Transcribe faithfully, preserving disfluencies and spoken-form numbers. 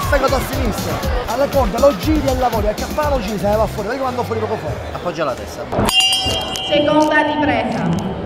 staccato a sinistra. Alle corde lo giri e lavori, accappare lo giri, se ne va fuori, vedi quando fuori poco fa. Appoggia la testa. Seconda ripresa.